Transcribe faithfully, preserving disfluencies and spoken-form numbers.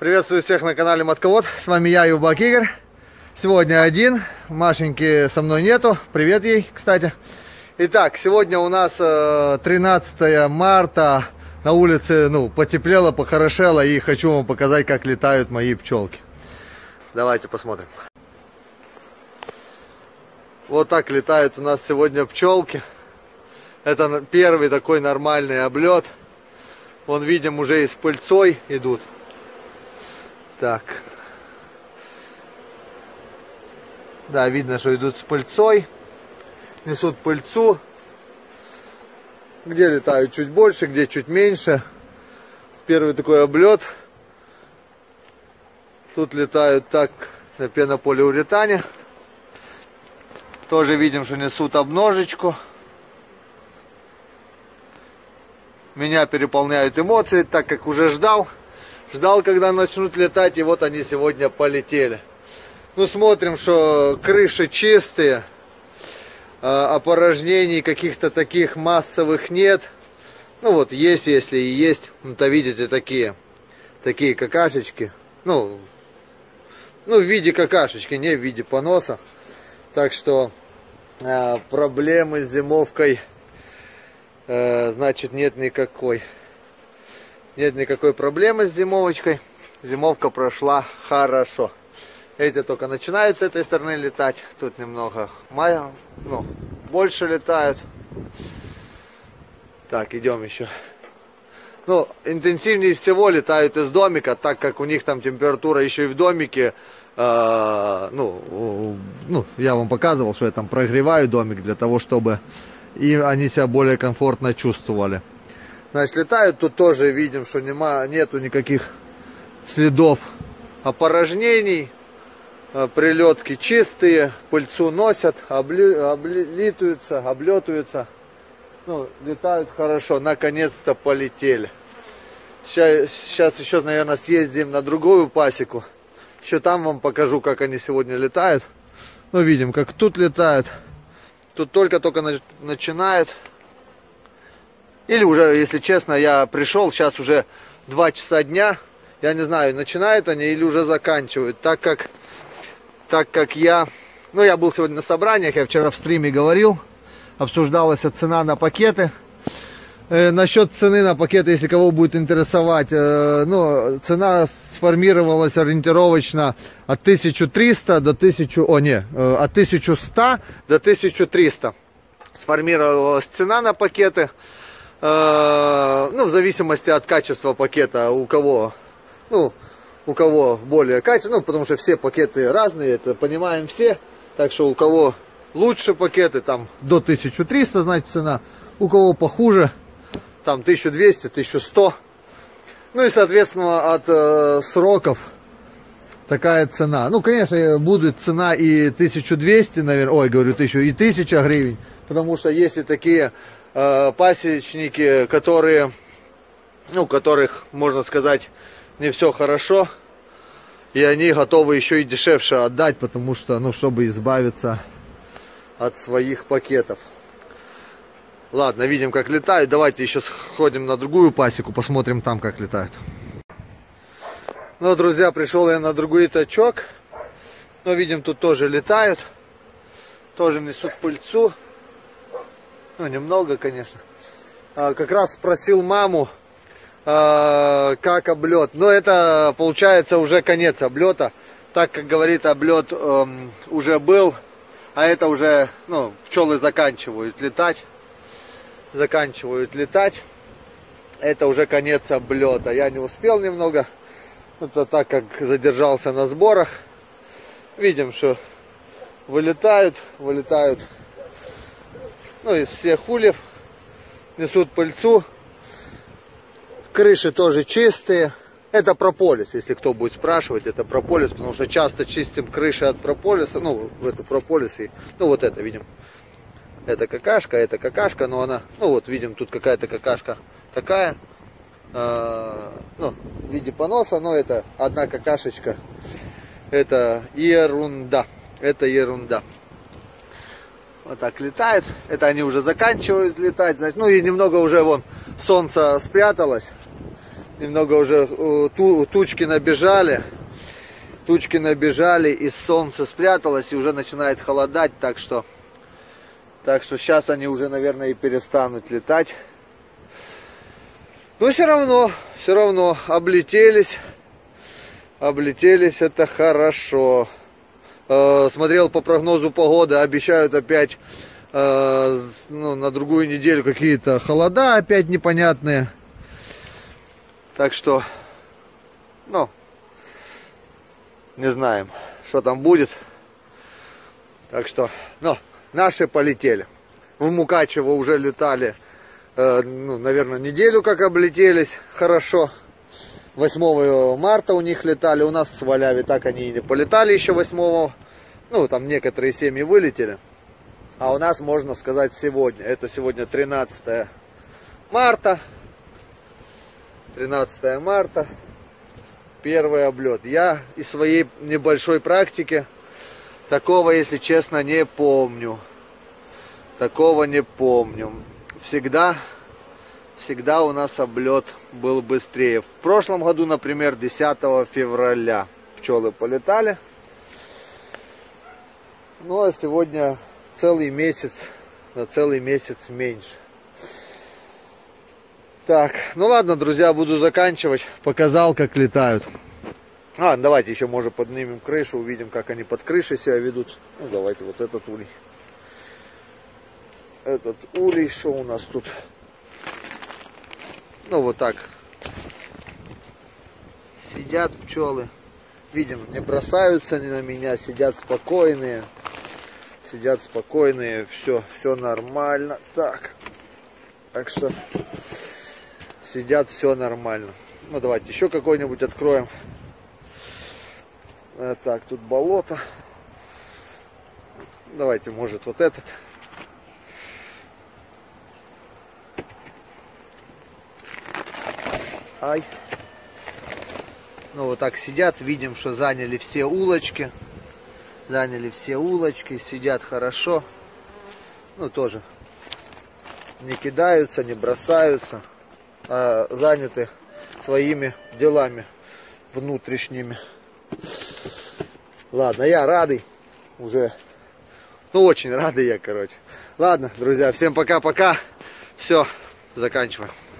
Приветствую всех на канале Матковод. С вами я, Юбак Игорь. Сегодня один. Машеньки со мной нету. Привет ей, кстати. Итак, сегодня у нас тринадцатое марта. На улице, ну, потеплело, похорошело. И хочу вам показать, как летают мои пчелки. Давайте посмотрим. Вот так летают у нас сегодня пчелки. Это первый такой нормальный облет. Вон, видим, уже и с пыльцой идут. Так. Да, видно, что идут с пыльцой. Несут пыльцу. Где летают чуть больше, где чуть меньше. Первый такой облет. Тут летают так на пенополиуретане. Тоже видим, что несут обножечку. Меня переполняют эмоции, так как уже ждал. Ждал, когда начнут летать, и вот они сегодня полетели. Ну, смотрим, что крыши чистые. Опорожнений каких-то таких массовых нет. Ну, вот есть, если и есть. Ну-то видите, такие. Такие какашечки. Ну, ну, в виде какашечки, не в виде поноса. Так что э, проблемы с зимовкой, э, значит, нет никакой. Нет никакой проблемы с зимовочкой. Зимовка прошла хорошо. Эти только начинают с этой стороны летать. Тут немного ну, больше летают. Так, идем еще. Ну, интенсивнее всего летают из домика, так как у них там температура еще и в домике. Э, ну, ну, я вам показывал, что я там прогреваю домик для того, чтобы и они себя более комфортно чувствовали. Значит, летают, тут тоже видим, что нема, нету никаких следов опорожнений. Прилетки чистые, пыльцу носят, обли, облитываются, облетываются. Ну, летают хорошо, наконец-то полетели. Сейчас, сейчас еще, наверное, съездим на другую пасеку. Еще там вам покажу, как они сегодня летают. Ну, видим, как тут летают. Тут только-только начинают. Или уже, если честно, я пришел, сейчас уже два часа дня. Я не знаю, начинают они или уже заканчивают. Так как, так как я... Ну, я был сегодня на собраниях, я вчера в стриме говорил. Обсуждалась цена на пакеты. Э, насчет цены на пакеты, если кого будет интересовать. Э, ну, цена сформировалась ориентировочно от тысячи трёхсот до тысячи... О, не, э, от тысячи ста до тысячи трёхсот. Сформировалась цена на пакеты. Ну, в зависимости от качества пакета, у кого, ну, у кого более качество, ну, потому что все пакеты разные, это понимаем все, так что у кого лучше пакеты, там, до тысячи трёхсот, значит, цена, у кого похуже, там, тысяча двести, тысяча сто, ну, и, соответственно, от э, сроков такая цена. Ну, конечно, будет цена и тысяча двести, наверное, ой, говорю, тысячу, и тысяча гривен, потому что есть и такие... пасечники, которые, ну, которых, можно сказать, не все хорошо, и они готовы еще и дешевше отдать, потому что, ну, чтобы избавиться от своих пакетов. Ладно, видим, как летают. Давайте еще сходим на другую пасеку, посмотрим там, как летают. Ну, друзья, пришел я на другой тачок. Но видим, тут тоже летают, тоже несут пыльцу. Ну, немного, конечно. А, как раз спросил маму, а, как облет. Но это, получается, уже конец облета. Так, как говорит, облет эм, уже был. А это уже, ну, пчелы заканчивают летать. Заканчивают летать. Это уже конец облета. Я не успел немного. Это так, как задержался на сборах. Видим, что вылетают, вылетают. Ну, из всех ульев несут пыльцу. Крыши тоже чистые. Это прополис, если кто будет спрашивать, это прополис, потому что часто чистим крыши от прополиса. Ну, это прополис и, ну, вот это видим. Это какашка, это какашка, но она, ну, вот видим, тут какая-то какашка такая. Э, ну, в виде поноса, но это одна какашечка. Это ерунда. Это ерунда. Вот так летает. Это они уже заканчивают летать. Значит, ну и немного уже вон солнце спряталось. Немного уже ту, тучки набежали. Тучки набежали, и солнце спряталось, и уже начинает холодать, так что, так что сейчас они уже, наверное, и перестанут летать. Но все равно, все равно облетелись, облетелись, это хорошо. Э, смотрел по прогнозу погоды, обещают опять э, ну, на другую неделю какие-то холода опять непонятные. Так что, ну... не знаем, что там будет. Так что, ну, наши полетели. В Мукачево уже летали, э, ну, наверное, неделю как облетелись. Хорошо. восьмого марта у них летали. У нас в Сваляве так они и не полетали еще восьмого. Ну, там некоторые семьи вылетели. А у нас, можно сказать, сегодня. Это сегодня тринадцатое марта. тринадцатое марта. Первый облет. Я из своей небольшой практики такого, если честно, не помню. Такого не помню. Всегда, всегда у нас облет был быстрее. В прошлом году, например, десятого февраля пчелы полетали. Ну а сегодня целый месяц, на целый месяц меньше. Так, ну ладно, друзья, буду заканчивать. Показал, как летают. А, давайте еще, может, поднимем крышу, увидим, как они под крышей себя ведут. Ну, давайте вот этот улей. Этот улей, что у нас тут? Ну, вот так. Сидят пчелы. Видим, не бросаются они на меня, сидят спокойные. Сидят спокойные, все, все нормально. Так, так что... сидят, все нормально. Ну, давайте еще какой-нибудь откроем. А, так, тут болото. Давайте, может, вот этот. Ай. Ну, вот так сидят. Видим, что заняли все улочки. Заняли все улочки. Сидят хорошо. Ну, тоже не кидаются, не бросаются. А заняты своими делами внутренними. Ладно, я радый уже. Ну, очень радый я, короче. Ладно, друзья, всем пока-пока. Все, заканчиваем.